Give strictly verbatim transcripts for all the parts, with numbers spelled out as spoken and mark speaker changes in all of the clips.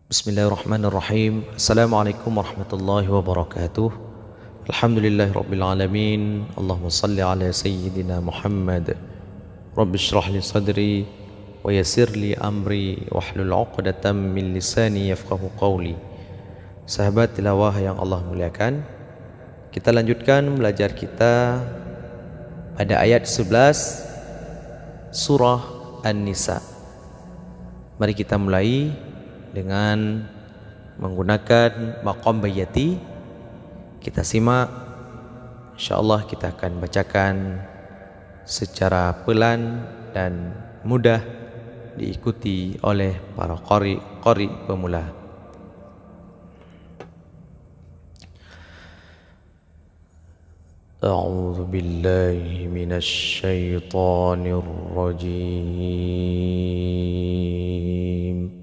Speaker 1: Bismillahirrahmanirrahim. Assalamualaikum warahmatullahi wabarakatuh. Alhamdulillahirabbil alamin. Allahumma salli ala sayyidina Muhammad. Rabbi shrah li sadri wa yassir li amri wahlul 'uqdatam min lisani yafqahu qawli. Sahabat tilawah yang Allah muliakan, kita lanjutkan belajar kita pada ayat sebelas surah An-Nisa. Mari kita mulai dengan menggunakan maqam bayati. Kita simak, insyaallah kita akan bacakan secara pelan dan mudah diikuti oleh para qari qari pemula. A'udzu billahi minasy syaithanir rajim.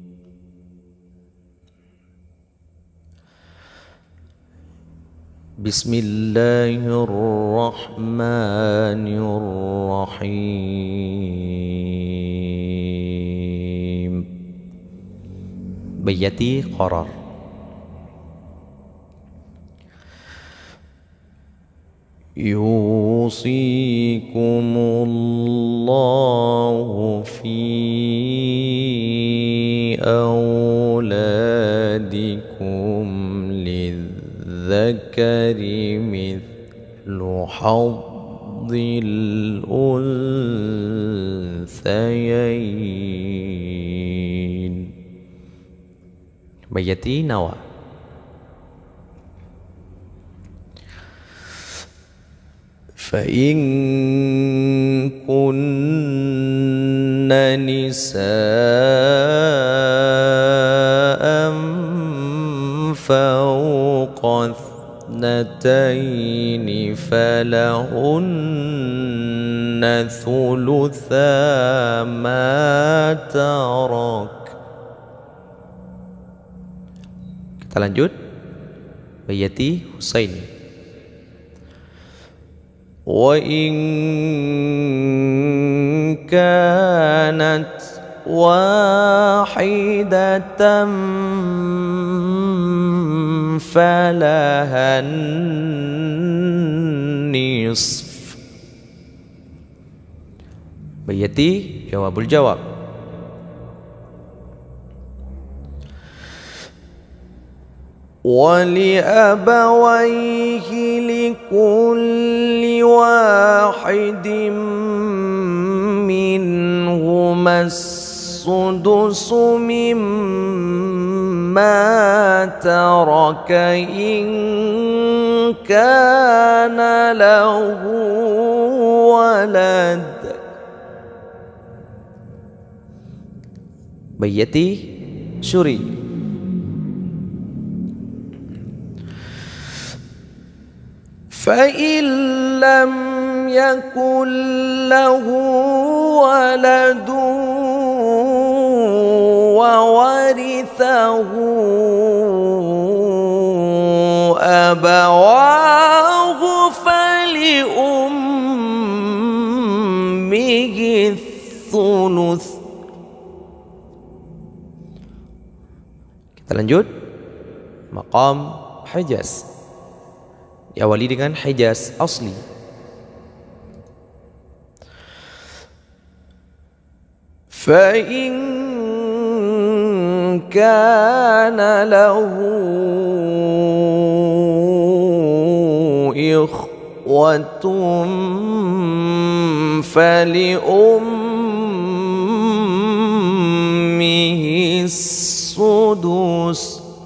Speaker 1: Bismillahirrahmanirrahim. Bayati qarar. Yusikumullahu fi auladikum lidzakari mithlu haddil unthayain. Bayati nawa. فإن كن نساء فوق اثنتين فلهن ثلثا ما ترك. Kita lanjut. Bayati Husaini. وَإِن كَانَتْ وَاحِدَةً فَلَهَا النِّصْفُ. Bayati jawabul jawab. وَلِأَبَوَيْهِ لِكُلِّ وَاحِدٍ مِّنْهُمَا السُّدُسُ مِمَّا تَرَكَ إِن كَانَ لَهُ وَلَدٌ. Bayati Syuri. فَإِن لَّمْ يَكُن لَّهُ وَلَدٌ وَوَرِثَهُ أَبَوَاهُ فَلِأُمِّهِ الثُّلُثُ. Kita lanjut. Maqam Hijaz. Diawali dengan Hijaz asli. فَإِن كَانَ لَهُ إِخْوَةٌ فَلِأُمِّهِ السُّدُسُ.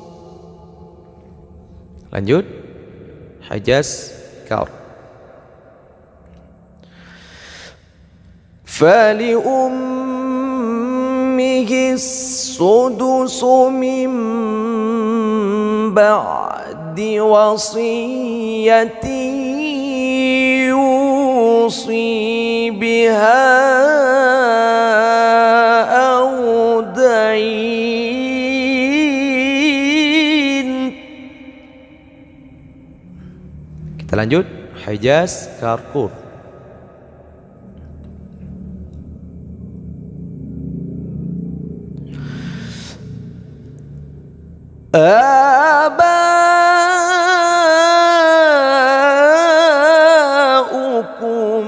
Speaker 1: Lanjut. Hijaz Kar. فَلِأُمِّهِ السُّدُسُ مِن بَعْدِ وَصِيَّةٍ يُوصِي بِهَا أَوْ دَيْنٍ. Kita lanjut. Hijaz Karkur. آباؤكم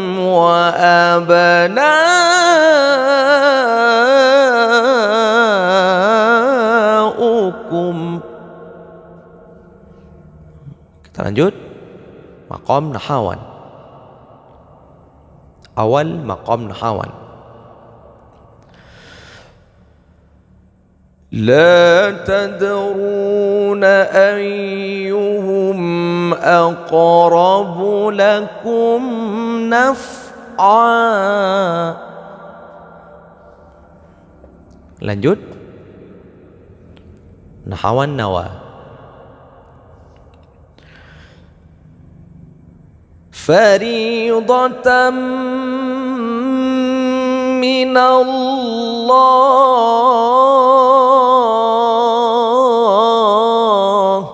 Speaker 1: وأبناؤكم. Kita lanjut. Maqam nahawan. Awal maqam nahawan. La tadruna ayyuhum aqrabu lakum naf'a. Lanjut. Nahawan nawa. Fariidatan min Allah.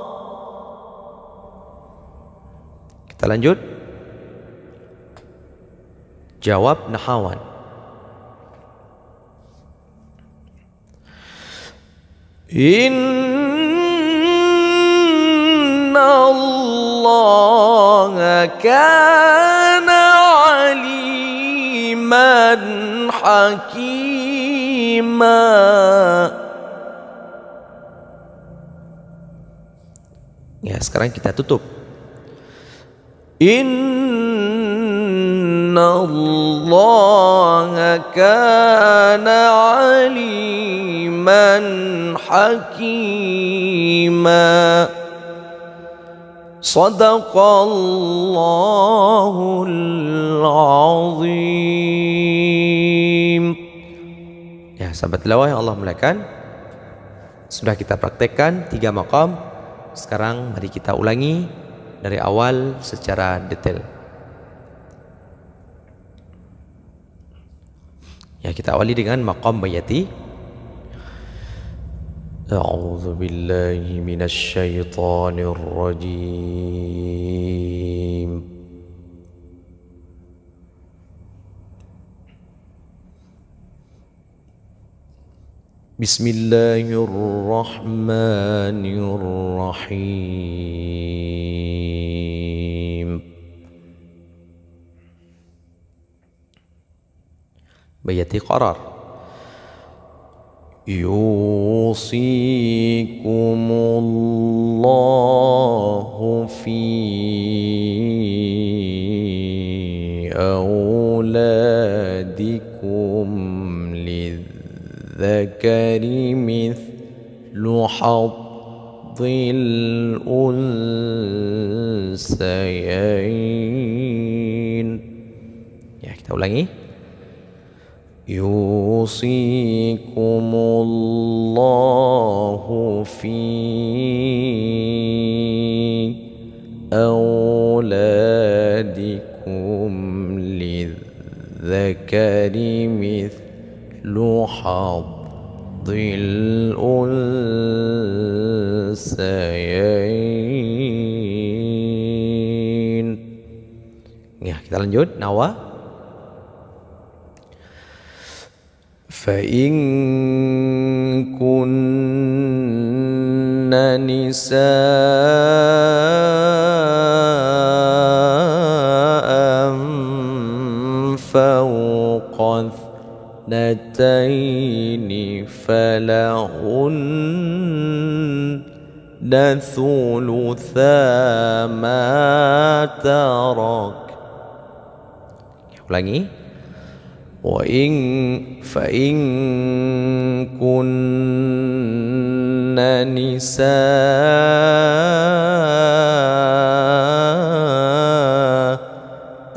Speaker 1: Kita lanjut. Jawab nahawan. Inna Allah kana aliman hakima. Ya, sekarang kita tutup. Inna Allah kana aliman hakima. Sadaqallahul azim. Ya, sahabat tilawah yang Allah muliakan, sudah kita praktekkan tiga maqam. Sekarang mari kita ulangi dari awal secara detail. Ya, kita awali dengan maqam bayati. A'udzu billahi minasy syaithanir rajim. Bismillahirrahmanirrahim. Bayati qarar. Yusikumullahu fi auladikum lidzakari mithlu haddil unsayain. Ya, kita ulangi. Yusikumullahu fi auladikum lidzakari mithlu haddil unsayain. Ya, kita lanjut. Nawa. فإن كن نساء فوق اثنتين فلهن ثلثا ما ترك. Ulangi. وإن فإن كن نساء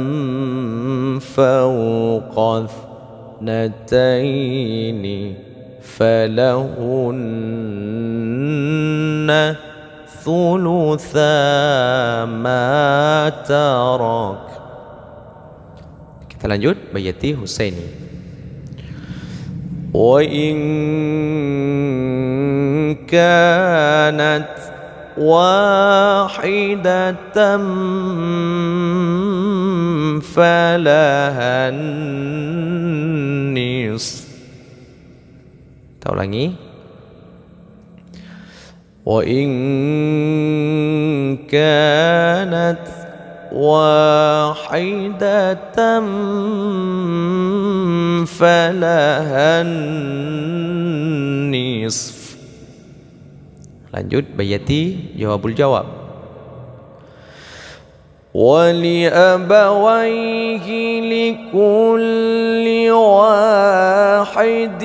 Speaker 1: فوق اثنتين فلهن ثلثا ما ترك. Kita lanjut bayati Husaini. Wa in kanat wahidatan falahan nis. Kita ulangi. وإن كانت واحدة فلها النصف. Lanjut bayati jawabul jawab. وَلِأَبَوَيْهِ لِكُلِّ وَاحِدٍ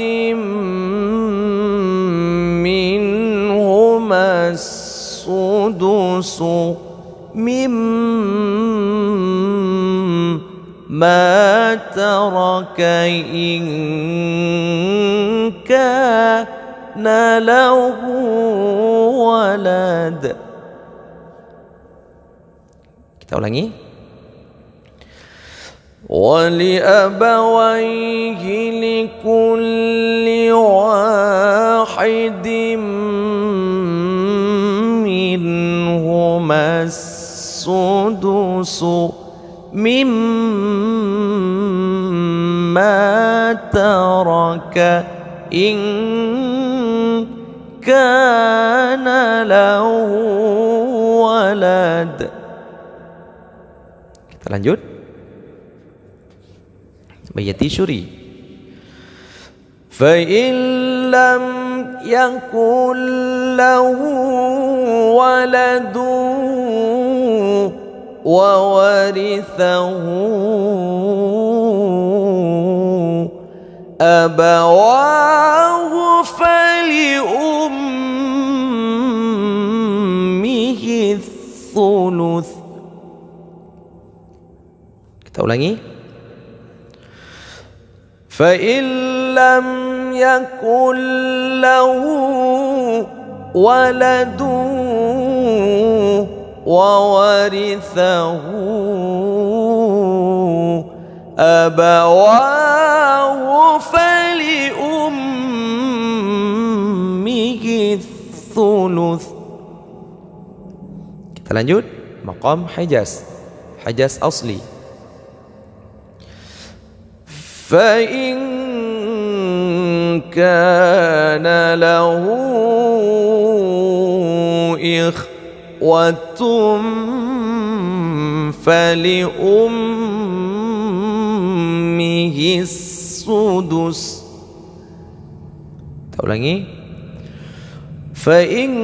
Speaker 1: مِّنْهُمَا السُّدُسُ مِمَّا تَرَكَ إِن كَانَ لَهُ وَلَدٌ. Kita ulangi. وَلِأَبَوَيْهِ لِكُلِّ وَاحِدٍ مِّنْهُمَا السُّدُسُ مِمَّا تَرَكَ إِن كَانَ لَهُ وَلَدٌ. Kita lanjut. Bayati syuri. فَإِن لَّمْ يَكُن لَّهُ وَلَدٌ وَوَرِثَهُ أَبَوَاهُ فَلِأُمِّهِ الثُّلُثُ. Kita ulangi. فَإِن لَّمْ يَكُن لَّهُ وَلَدٌ وَوَرِثَهُ أَبَوَاهُ فَلِأُمِّهِ الثُّلُثُ. Kita lanjut. Maqam Hijaz, Hijaz asli. فَإِن كَانَ لَهُ إِخْوَةٌ فَلِأُمِّهِ السُّدُسُ. Kita ulangi. فَإِن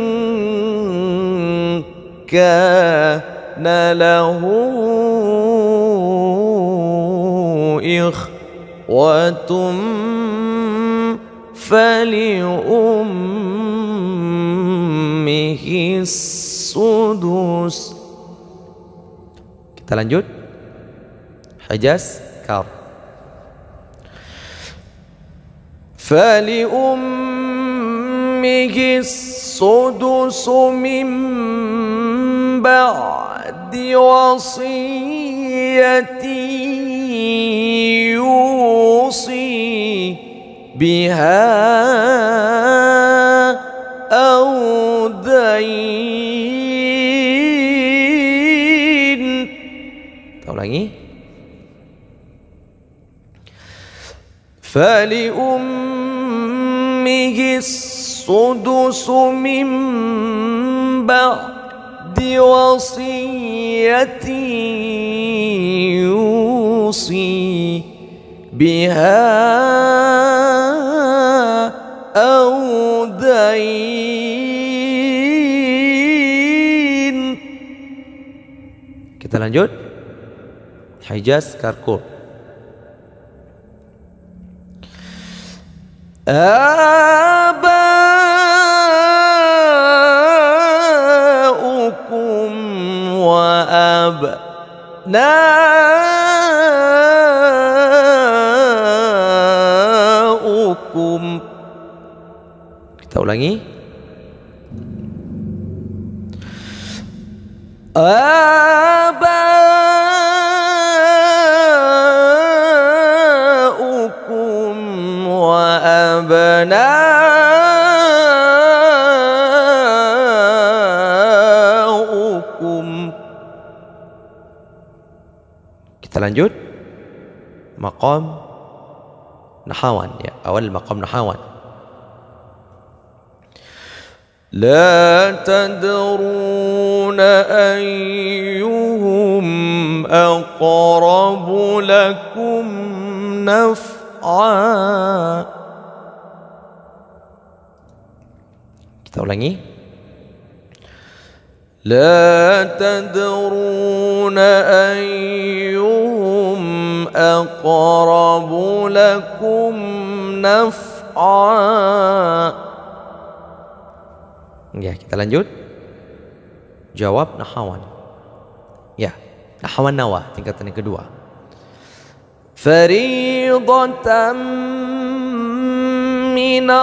Speaker 1: كَانَ لَهُ إخوة فلأمه السدس. Kita lanjut. Hijaz Kaf. فلأمه السدس من بعد وصية يوصي بها أو دين. Kita ulangi. فلأمه السدس من بعد وصية يوصي بها أو دين. Kita lanjut. Hijaz Karkur. آباؤكم وأبناؤكم. Kita ulangi. آباؤكم وأبناؤكم. Kita lanjut. Maqam Nahawan ya, awal maqam Nahawan. لا تدرون أيهم أقرب لكم نفعا. Kita ulangi. لا تدرون أيهم أقرب لكم نفعا. Ya, kita lanjut. Jawab nahawan. Ya, nahawan nawa tingkatan yang kedua. Fariidatan min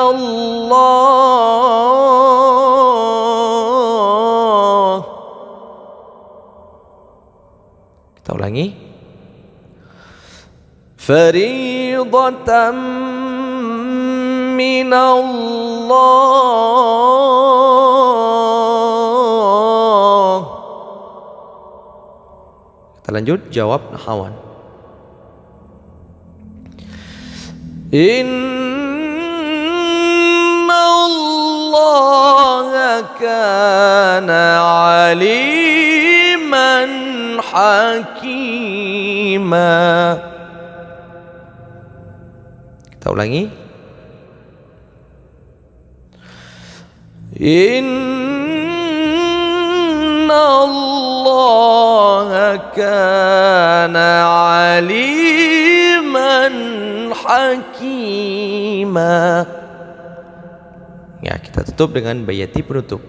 Speaker 1: Allah. Kita ulangi. Fariidatan min Allah. Kita lanjut, jawab nahawan. Inna Allah kana aliman hakima. Kita ulangi. Inna Allah kana aliman hakima. Ya, kita tutup dengan bayati penutup.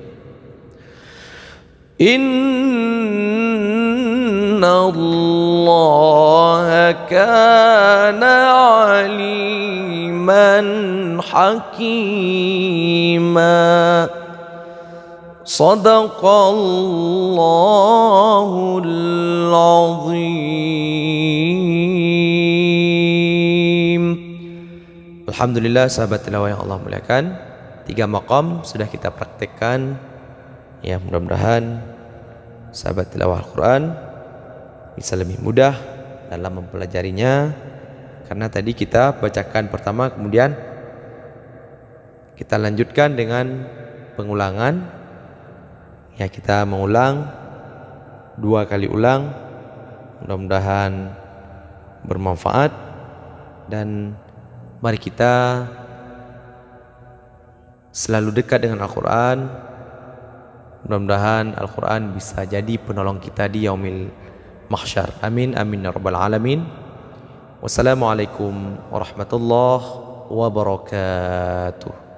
Speaker 1: Inna Allah kana aliman hakima. Sadaqallahul azim. Alhamdulillah, sahabat tilawah yang Allah muliakan, tiga maqam sudah kita praktekkan. Ya, mudah-mudahan sahabat tilawah Al-Quran bisa lebih mudah dalam mempelajarinya. Karena tadi kita bacakan pertama, kemudian kita lanjutkan dengan pengulangan. Ya, kita mengulang dua kali ulang. Mudah-mudahan bermanfaat. Dan mari kita selalu dekat dengan Al-Quran. Mudah-mudahan Al-Quran bisa jadi penolong kita di yaumil mahsyar. Amin amin ya rabbal alamin. Wassalamualaikum warahmatullahi wabarakatuh.